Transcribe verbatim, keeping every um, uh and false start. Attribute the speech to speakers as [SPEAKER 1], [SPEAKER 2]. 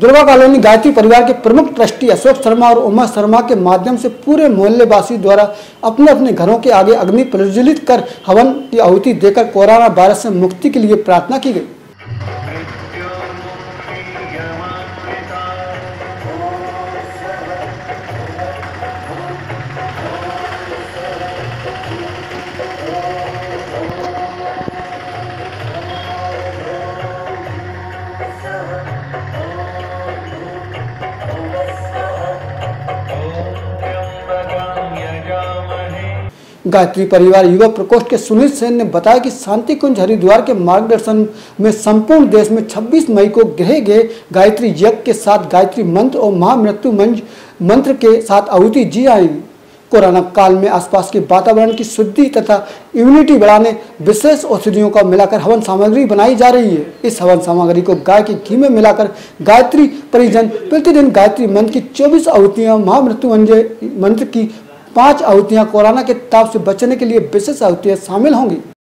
[SPEAKER 1] जुड़वा कॉलोनी गायत्री परिवार के प्रमुख ट्रस्टी अशोक शर्मा और उमा शर्मा के माध्यम से पूरे मोहल्ले वासी द्वारा अपने अपने घरों के आगे अग्नि प्रज्वलित कर हवन की आहुति देकर कोरोना वायरस से मुक्ति के लिए प्रार्थना की गई। गायत्री परिवार युवा प्रकोष्ठ के सुनील सेन ने बताया कि शांति कुंज हरिद्वार के मार्गदर्शन में संपूर्ण देश में छब्बीस मई को गृह गए गायत्री यज्ञ के साथ गायत्री मंत्र और महामृत्यु मंत्र के साथ आहुति दी जाएगी। कोरोना काल में आसपास के वातावरण की शुद्धि तथा इम्यूनिटी बढ़ाने विशेष औषधियों का मिलाकर हवन सामग्री बनाई जा रही है। इस हवन सामग्री को गाय के घी में मिलाकर गायत्री परिजन प्रतिदिन गायत्री मंत्र की चौबीस आहुतियां, महामृत्यु मंत्र की पांच आहुतियां, कोरोना के ताप से बचने के लिए विशेष आहुतियां शामिल होंगी।